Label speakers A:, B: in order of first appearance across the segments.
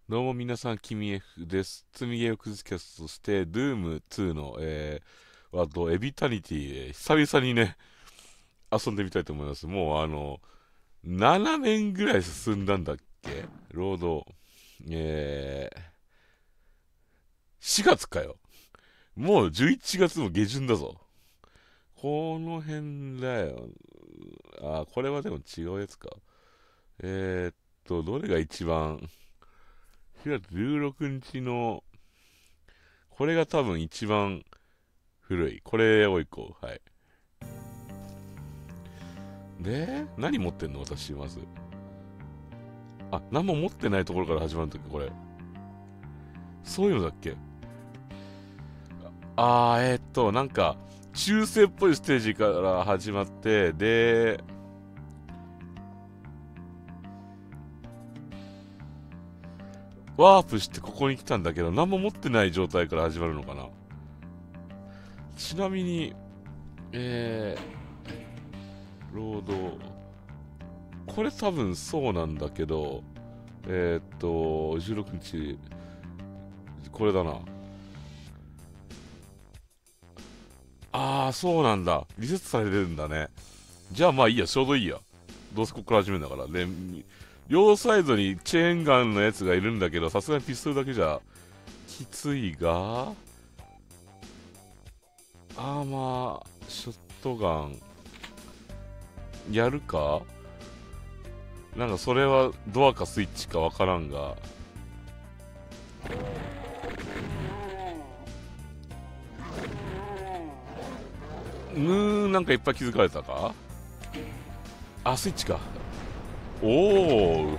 A: どうも皆さん、君 F です。積みゲーを崩すキャストとして、Doom 2の、エビタニティ、久々にね、遊んでみたいと思います。もう7年ぐらい進んだんだっけロード、4月かよ。もう11月も下旬だぞ。この辺だよ。これはでも違うやつか。どれが一番、4月16日の、これが多分一番古い。これをいこう。はい。で、何持ってんの私、まず。何も持ってないところから始まるんだっけ、これ。そういうのだっけ。なんか、中世っぽいステージから始まって、で、ワープしてここに来たんだけど、何も持ってない状態から始まるのかな。ちなみに、ロード、これ多分そうなんだけど、16日、これだな。そうなんだ。リセットされてるんだね。じゃあまあいいや、ちょうどいいや。どうせここから始めるんだから。で、両サイドにチェーンガンのやつがいるんだけど、さすがにピストルだけじゃきついが、ショットガン、やるか。なんかそれはドアかスイッチかわからんが、なんかいっぱい気づかれたか。スイッチか。おお。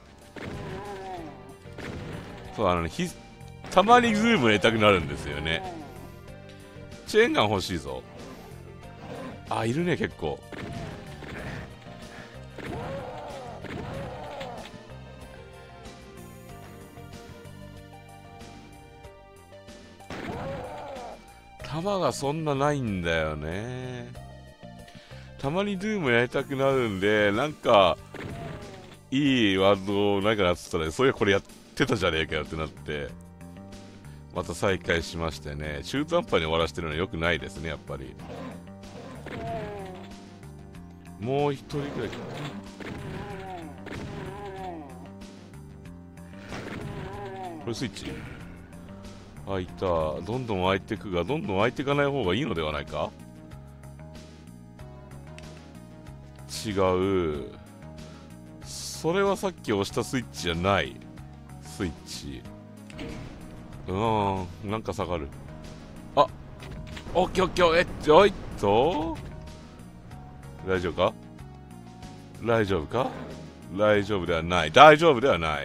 A: そう、たまにズーム入れたくなるんですよね。チェーンガン欲しいぞ。いるね、結構。弾がそんなないんだよね。たまにドゥームやりたくなるんで、なんか、いいワードなんかなってたら、そういやこれやってたじゃねえかよってなって、また再開しましてね。中途半端に終わらせてるのは良くないですね、やっぱり。もう一人ぐらい。これスイッチ。開いた。どんどん開いてくが、どんどん開いていかない方がいいのではないか。違う。それはさっき押したスイッチじゃない。スイッチ。なんか下がる。オッケーオッケー。おいっと。大丈夫か。大丈夫か。大丈夫ではない。大丈夫ではない。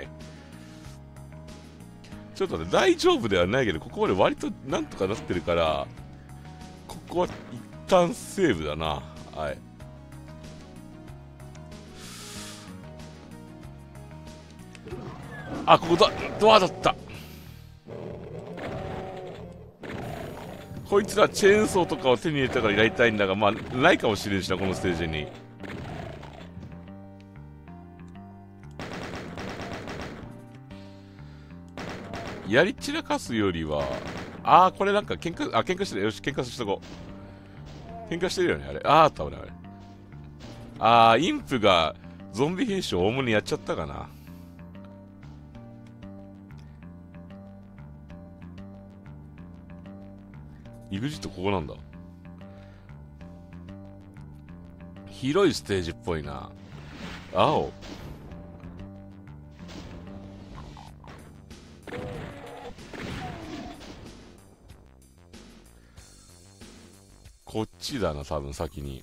A: ちょっとね、大丈夫ではないけど、ここまで割となんとかなってるから、ここは一旦セーブだな。はい。ここだ、ドアだった。こいつらチェーンソーとかを手に入れたからやりたいんだが、まあ、ないかもしれんしな、このステージに。やり散らかすよりは、これなんか喧嘩してる。よし、喧嘩しとこう。喧嘩してるよね、あれ。あった俺、あれ。インプがゾンビ兵士を大物にやっちゃったかな。イグジットここなんだ。広いステージっぽいな。青。こっちだな、多分先に。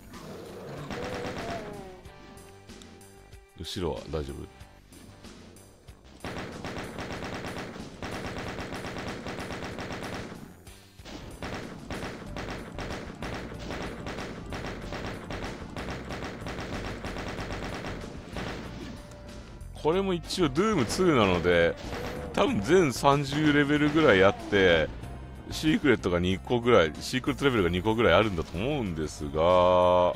A: 後ろは大丈夫。これも一応 Doom 2なので、多分全30レベルぐらいあって、シークレットが2個ぐらい、シークレットレベルが2個ぐらいあるんだと思うんですが、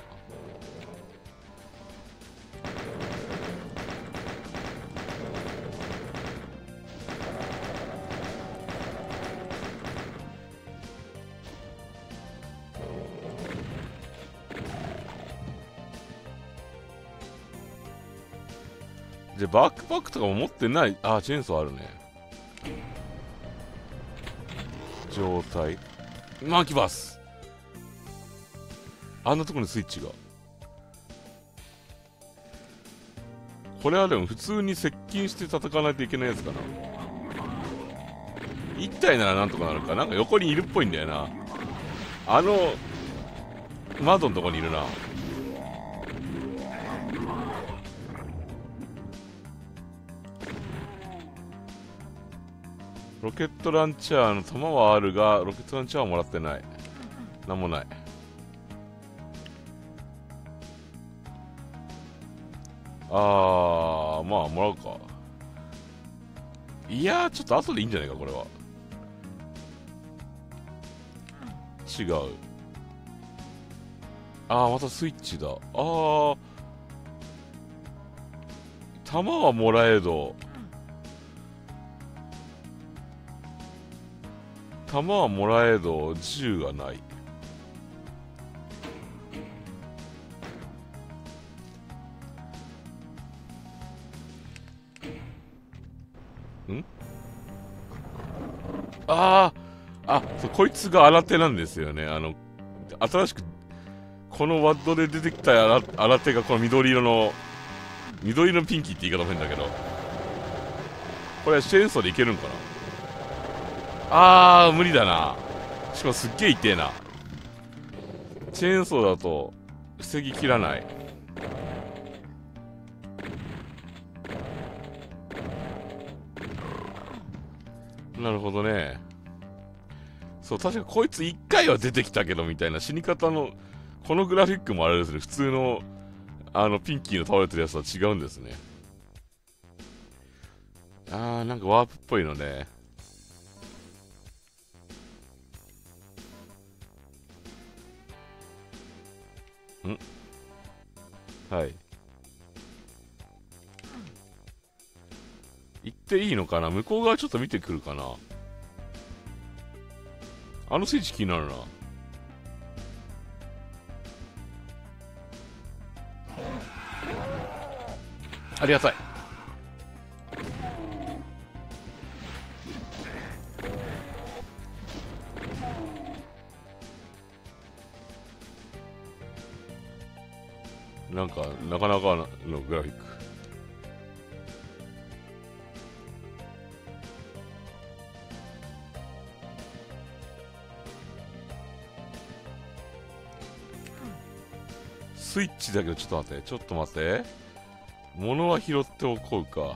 A: で、バックパックとかも持ってない。あ、チェーンソーあるね。状態。マキバス。あんなとこにスイッチが。これはでも普通に接近して戦わないといけないやつかな。1体ならなんとかなるか。なんか横にいるっぽいんだよな。あの窓のとこにいるな。ロケットランチャーの弾はあるが、ロケットランチャーはもらってない。なんもない。まあもらうか。いやー、ちょっと後でいいんじゃないか、これは。違う。またスイッチだ。弾はもらえど、弾はもらえど、銃がない。そう、こいつが新手なんですよね。新しく、このワッドで出てきた新手がこの緑色のピンキーって言い方変だけど、これはチェーンソーでいけるんかな。無理だな。しかもすっげえ痛えな。チェーンソーだと防ぎきらない。なるほどね。そう、確かこいつ1回は出てきたけどみたいな死に方の、このグラフィックもあれですね、普通のピンキーの倒れてるやつは違うんですね。なんかワープっぽいのね。はい。行っていいのかな。向こう側ちょっと見てくるかな。あのスイッチ気になるな。ありがたい。なんか、なかなかのグラフィック。スイッチだけどちょっと待って、ちょっと待って。物は拾っておこうか。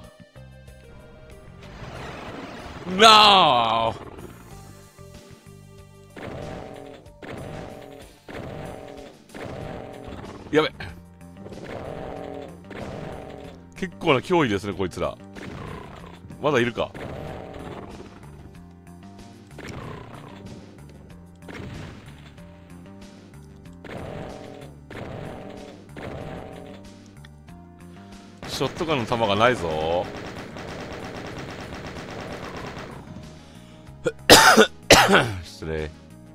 A: なあやべ。結構な脅威ですね、こいつら。まだいるか。ショットガンの弾がないぞ。失礼。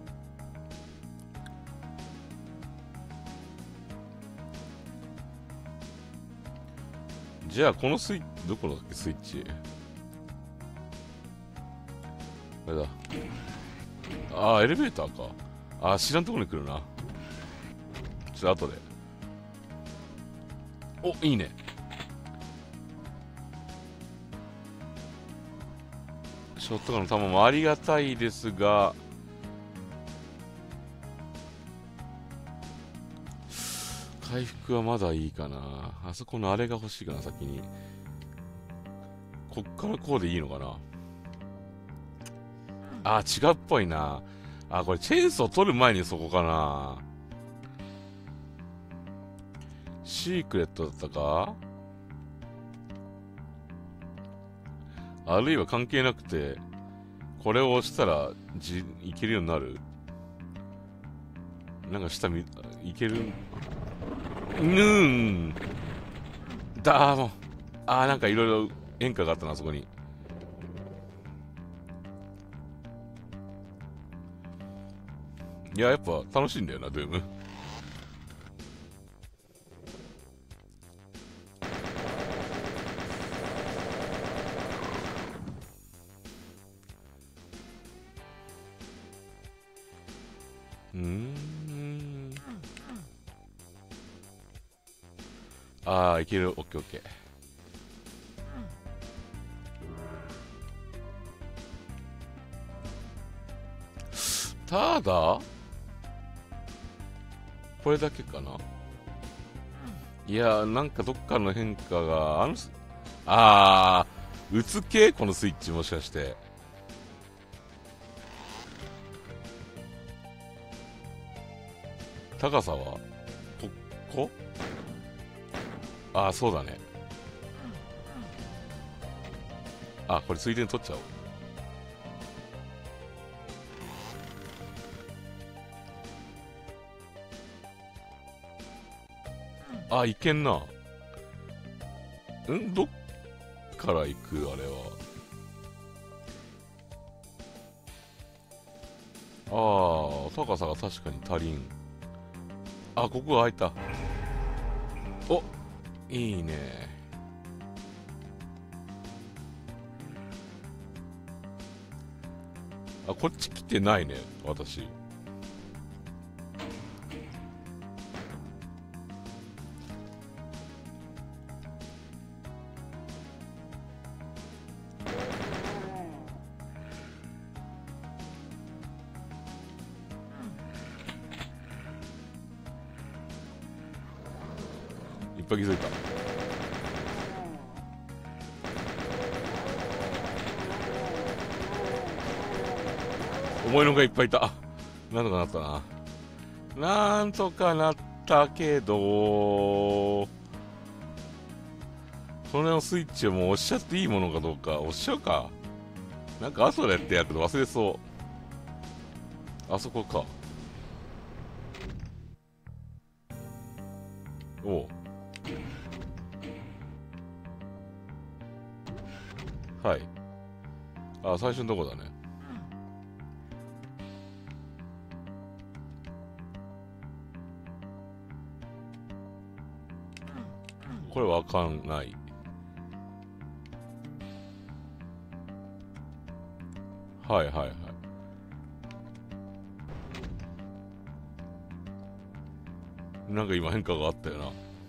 A: じゃあこのスイッチ、どこだっけスイッチ。あれだ。エレベーターか。知らんところに来るな。ちょっと後で。お、いいね。ショットガンの弾もありがたいですが、回復はまだいいかな。あそこのあれが欲しいかな、先に。こっからこうでいいのかな。違うっぽいな。これチェーンソー取る前にそこかな。シークレットだったか。あるいは関係なくて、これを押したらいけるようになる。なんか下いける。もう。なんかいろいろ変化があったな、そこに。いや、やっぱ楽しいんだよな、ドゥーム。 ああ、いける。オッケーオッケー。ただこれだけかな。いや、なんかどっかの変化が、打つ系このスイッチもしかして。高さはこああ、そうだね。あ、これついでに取っちゃおう。あ、いけんな。どっから行くあれは。ああ、高さが確かに足りん。あ、ここが開いた。お、いいね。あ、こっち来てないね、私。いっぱい気づいた。重いのがいっぱいいた。なんとかなったな。なんとかなったけど、この辺のスイッチをもう押しちゃっていいものかどうか、押しちゃうか。なんか後でやってやると忘れそう。あそこか。おう。はい。あ、最初のとこだね。これわかんない。はいはいはい。なんか今変化があったよな。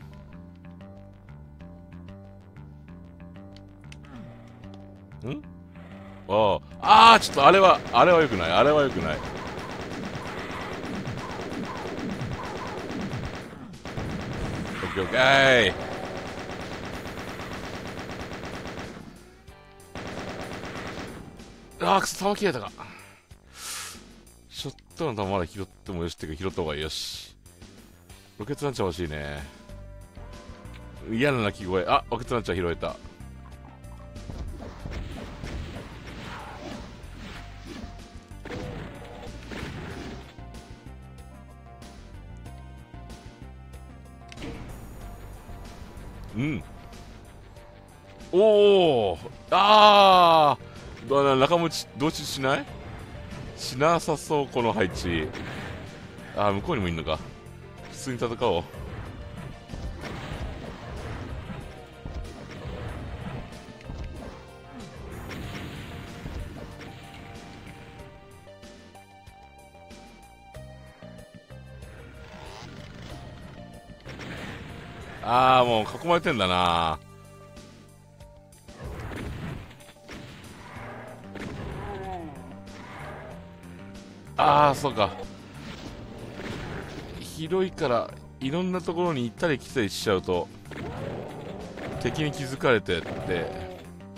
A: ちょっとあれは良くない。あれは良くない。オッケーオッケー。くそ、弾切れたか。ショットの弾まだ拾ってもよしってか、拾った方がいいよし。ロケットランチャー欲しいね。嫌な鳴き声。あ、ロケットランチャー拾えた。うん。おお、仲間内同士しないしなさそう、この配置。向こうにもいんのか。普通に戦おう。もう囲まれてんだな。そうか。広いからいろんなところに行ったり来たりしちゃうと敵に気づかれてって。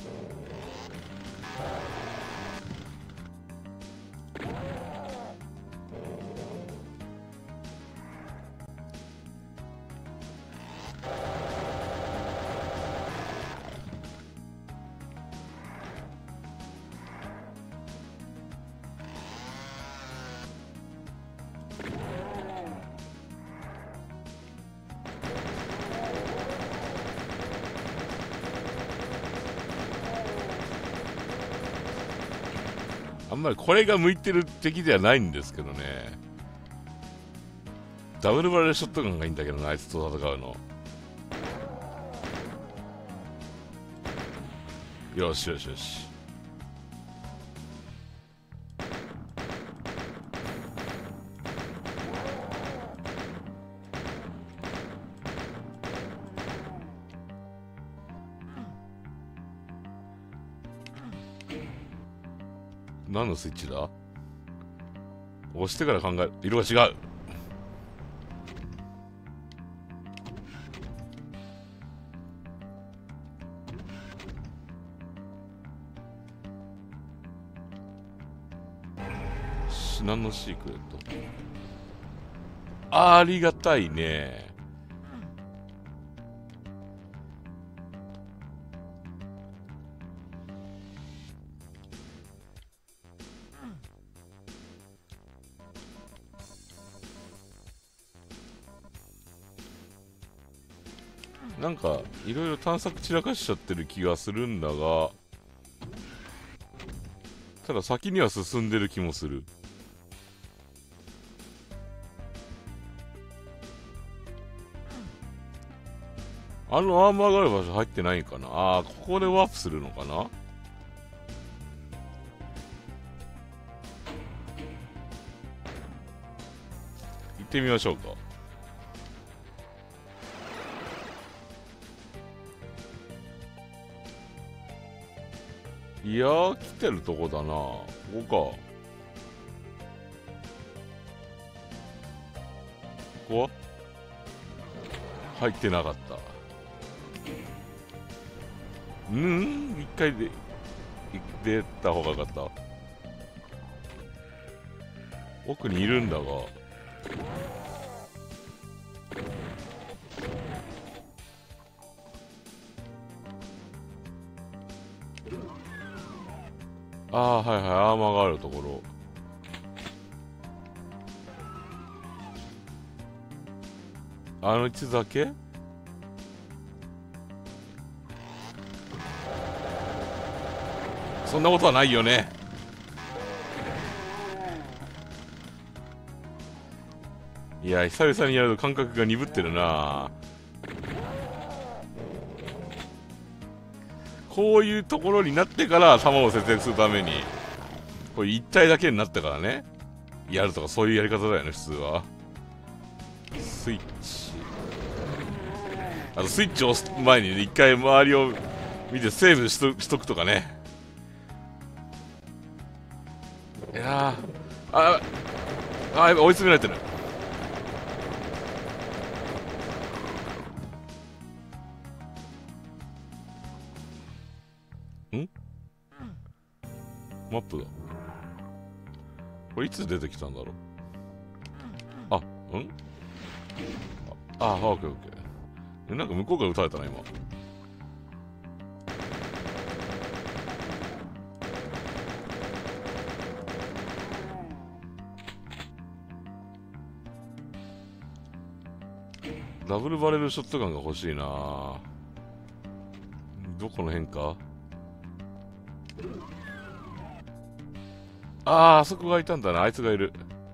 A: あんまりこれが向いてる敵ではないんですけどね。ダブルバレルショットガンがいいんだけどな、あいつと戦うの。よしよしよし。 何のスイッチだ？押してから考える。色が違う。何のシークレット？ありがたいね。なんかいろいろ探索散らかしちゃってる気がするんだが、ただ先には進んでる気もする。あのアーマーがある場所入ってないんかな。ああ、ここでワープするのかな。行ってみましょうか。いやー、来てるとこだな。ここか。ここは入ってなかった。一回で出た方がよかった。奥にいるんだが。ああ、はいはい、アーマーがあるところ。あの地図だけ？そんなことはないよね。いや、久々にやると感覚が鈍ってるな。こういうところになってから弾を節約するために、これ一体だけになってからね、やるとかそういうやり方だよね、普通は。スイッチ。あとスイッチを押す前にね、一回周りを見てセーブしとくとかね。いやー、やっぱ追い詰められてる。マップだ。これいつ出てきたんだろう。オッケーオッケー。なんか向こうから撃たれたな、今。ダブルバレルショットガンが欲しいな。どこの辺か。あそこがいたんだな。あいつがいる。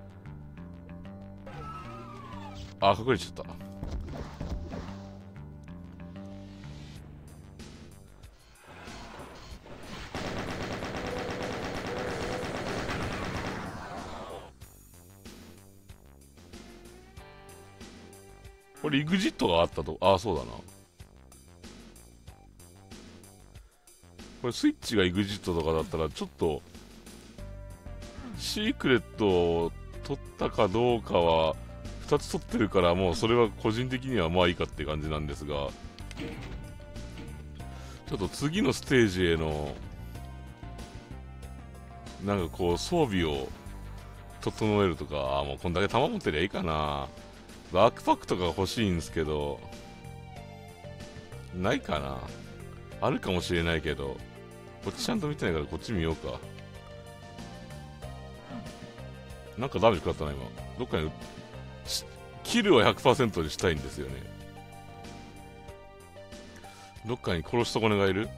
A: 隠れちゃった。これ EXIT があったと。そうだな。これスイッチが EXIT とかだったらちょっとシークレットを取ったかどうかは2つ取ってるから、もうそれは個人的にはまあいいかって感じなんですが、ちょっと次のステージへのなんかこう装備を整えるとか、もうこんだけ弾持ってりゃいいかな。バックパックとか欲しいんですけど、ないかな。あるかもしれないけど、こっちちゃんと見てないからこっち見ようか。なんかダメージ食らったな今。どっかにキルを 100% にしたいんですよね。どっかに殺し損ねがいる。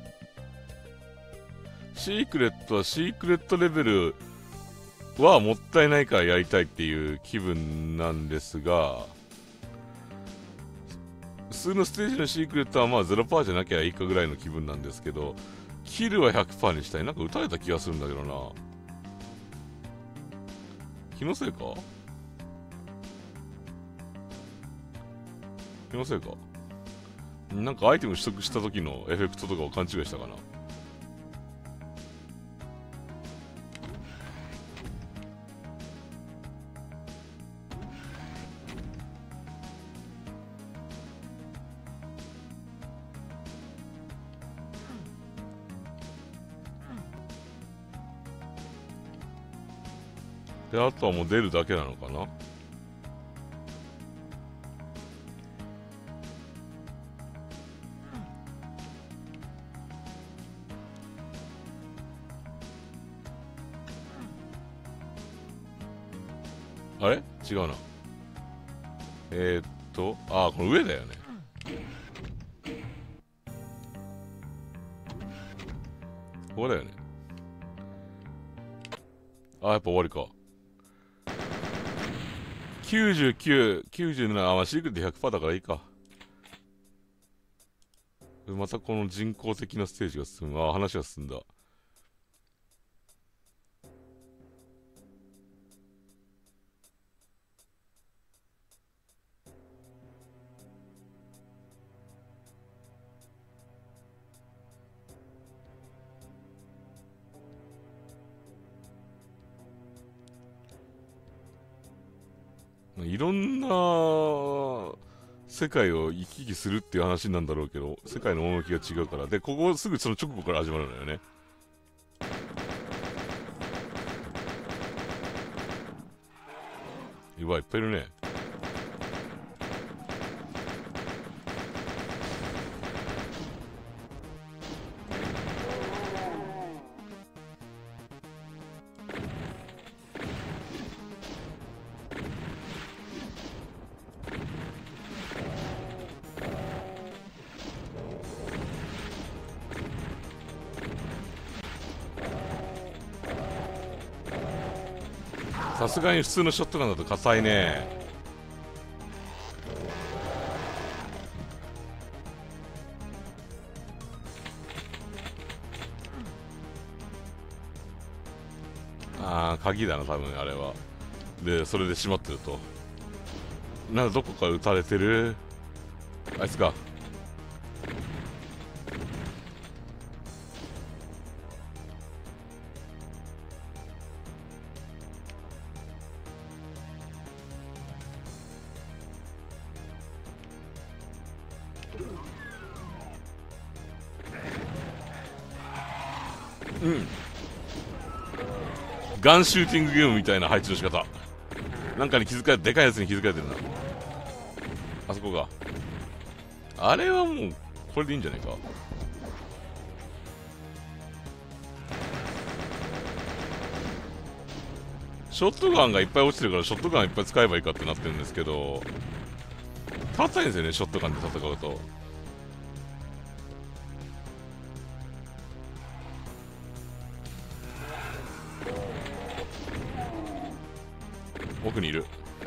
A: シークレットはシークレットレベルはもったいないからやりたいっていう気分なんですが、普通のステージのシークレットはまあ 0% じゃなきゃいいかぐらいの気分なんですけど、キルは 100% にしたい。なんか撃たれた気がするんだけどな。気のせいか。気のせいか。なんかアイテム取得した時のエフェクトとかを勘違いしたかな。 で、あとはもう出るだけなのかな。あれ違うな。この上だよね。ここだよね。やっぱ終わりか。99、97、まあ、シークレット 100% だからいいか。またこの人工的なステージが進む。話が進んだ。いろんな世界を行き来するっていう話なんだろうけど、世界の趣が違うから。で、ここすぐその直後から始まるのよね。うわ、いっぱいいるね。さすがに普通のショットガンだと硬いね。鍵だな多分あれは。でそれで閉まってると。なんかどこか撃たれてる。あいつか。ガンシューティングゲームみたいな配置の仕方。なんかに気づかれて、でかいやつに気づかれてるな。あそこが。あれはもうこれでいいんじゃないか。ショットガンがいっぱい落ちてるからショットガンいっぱい使えばいいかってなってるんですけど、高いんですよね、ショットガンで戦うと。奥にいる。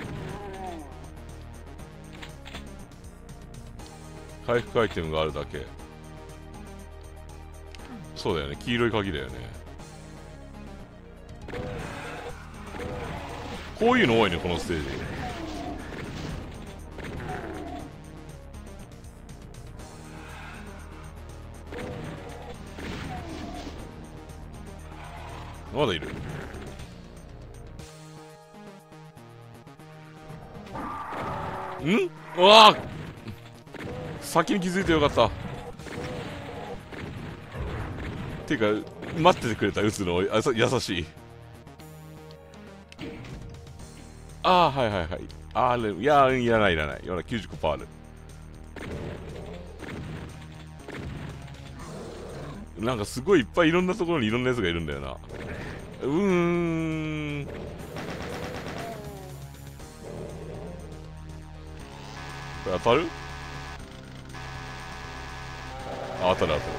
A: 回復アイテムがあるだけ。そうだよね、黄色い鍵だよね。こういうの多いね、このステージ。まだいる。うわあ、先に気づいてよかった。ていうか待っててくれた。撃つの優しい。はいはいはい。いやいらないいらない。95%ある。なんかすごいいっぱいいろんなところにいろんなやつがいるんだよな。これ当たる？当たる当たる。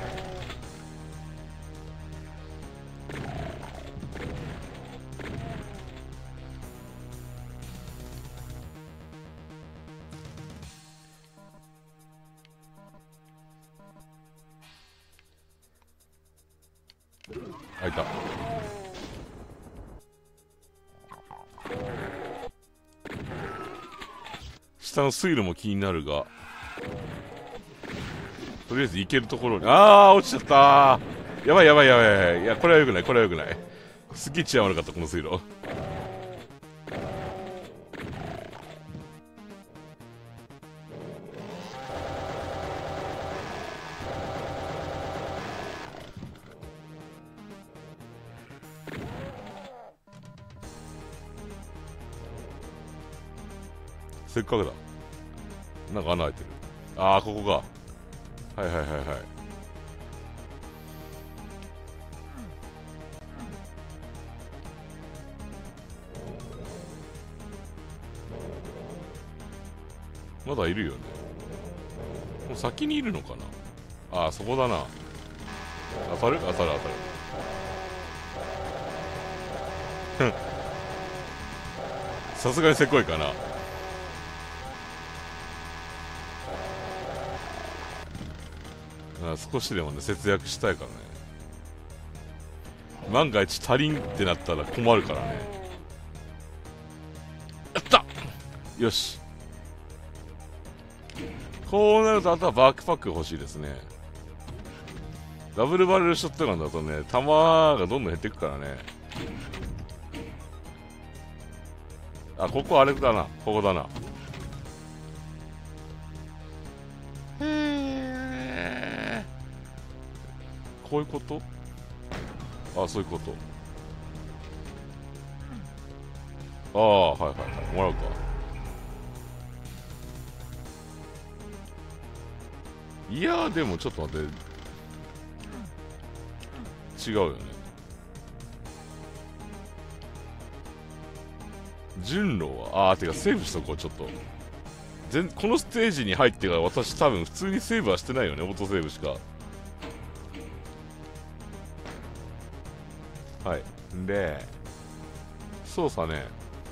A: 開いた。下の水路も気になるが、とりあえず行けるところに。落ちちゃったー。やばいやばいやばい。いや、これはよくない、これはよくない。すっげえ治安悪かった、この水路。 せっかくだ。なんか穴開いてる。ああ、ここか。はいはいはいはい。まだいるよね。もう先にいるのかな。ああ、そこだな。当たる当たる当たる。さすがにせこいかな。少しでもね、節約したいからね。万が一足りんってなったら困るからね。やった、よし。こうなるとあとはバックパック欲しいですね。ダブルバレルショットガンだとね、弾がどんどん減っていくからね。あ、ここあれだな。ここだな。こういうこと？あ、そういうこと。ああ、はいはいはい。もらうか。いやー、でもちょっと待って。違うよね。順路は、てかセーブしとこう、ちょっと。このステージに入ってから私多分普通にセーブはしてないよね。オートセーブしか。はい。で、操作ね。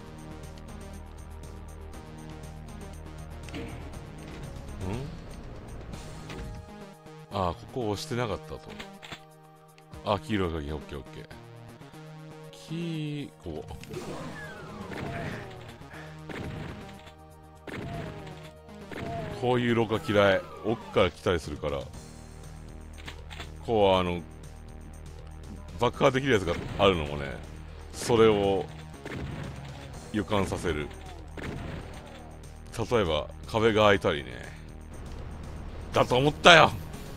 A: ここ押してなかったと。黄色い鍵、オッケーオッケー。こう。こういう廊下嫌い。奥から来たりするから。こう、爆破できるやつがあるのもね、それを予感させる。例えば、壁が開いたりね。だと思ったよ。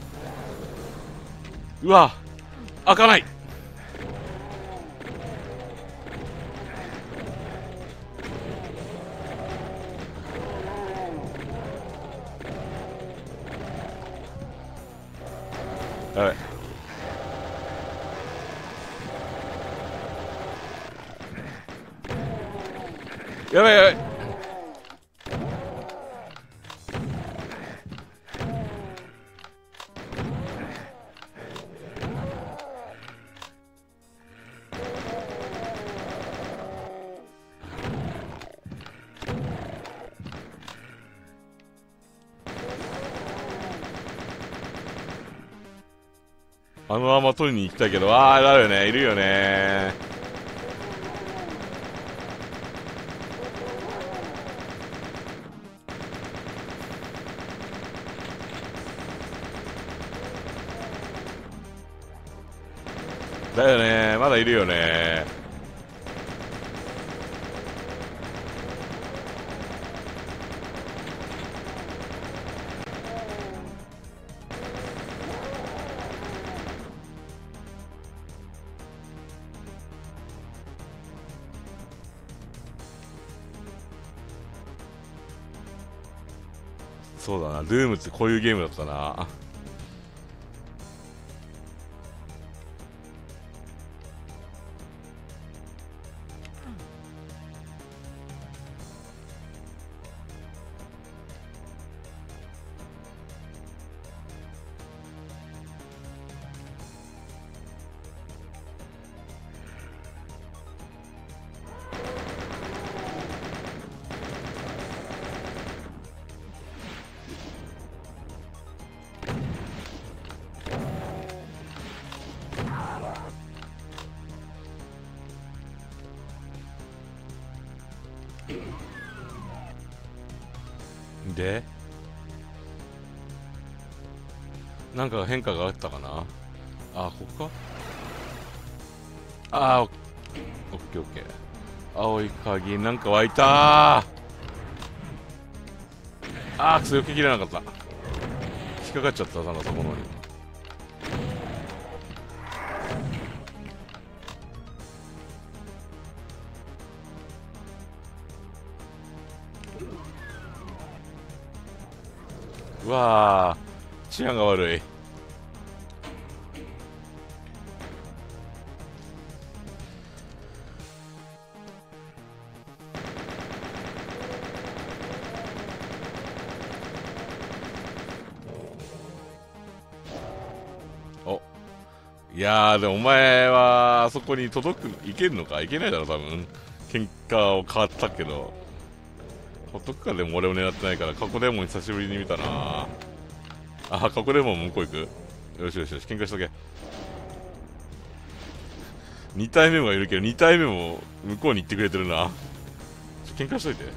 A: うわ、開かない。やばい。やばいやばい。あのまま取りに行きたいけど、なるよね、いるよね。だよね、まだいるよね。そうだな、ドゥームってこういうゲームだったな。で、なんか変化があったかな。ここか。オッケーオッケー。青い鍵、なんか湧いたー。くそ、避けきれなかった。引っかかっちゃった、なんかそこのに。 うわー、治安が悪い。お、いやー、でもお前は、あそこにいけるのかいけないだろ、多分。喧嘩を変わったけど。届くか。でも俺を狙ってないから、過去デーモン久しぶりに見たな。あ、過去デーモン向こう行く。よしよしよし、喧嘩しとけ。2体目もいるけど、2体目も向こうに行ってくれてるな。喧嘩しといて。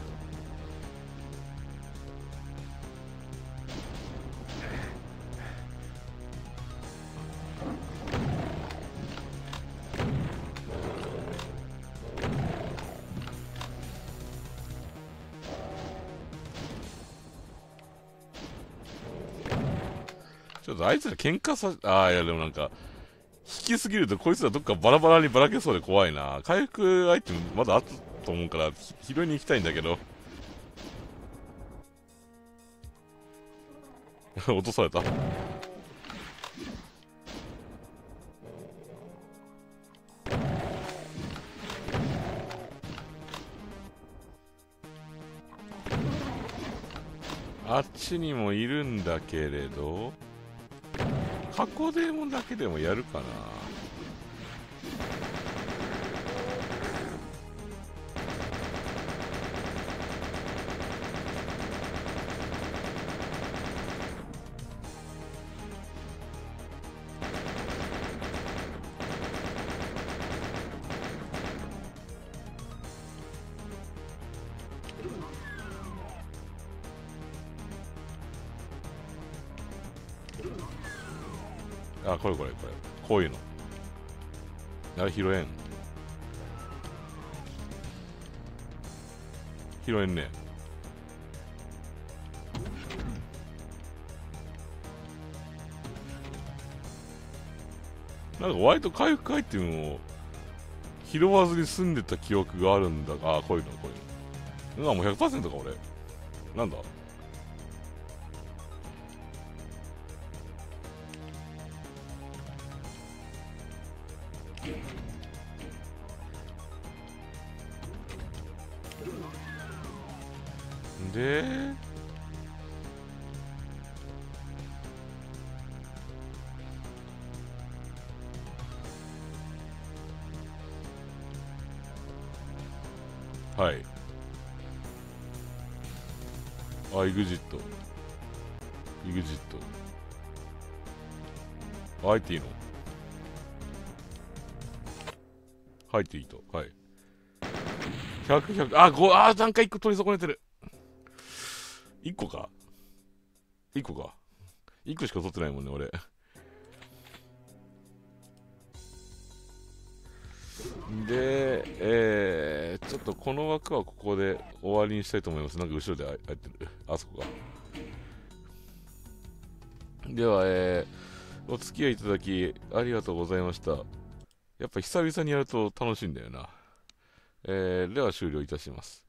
A: ちょっとあいつら喧嘩さ、いやでもなんか、引きすぎるとこいつらどっかバラバラにばらけそうで怖いな。回復アイテムまだあったと思うから、拾いに行きたいんだけど。落とされた。あっちにもいるんだけれど、過去デーモンだけでもやるかな。あ、これ。こういうの。あれ拾えん。拾えんね。なんか割と回復アイテムを拾わずに済んでた記憶があるんだが、こういうの。もう 100% か、俺。なんだ。で、はい。あ、イグジット。入っていいの？入っていいと。はい。100、100、なんか1個取り損ねてる。1個か。1個か。1個しか取ってないもんね、俺。で、ちょっとこの枠はここで終わりにしたいと思います。なんか後ろで入ってる。あそこが。では、お付き合いいただきありがとうございました。やっぱ久々にやると楽しいんだよな。では終了いたします。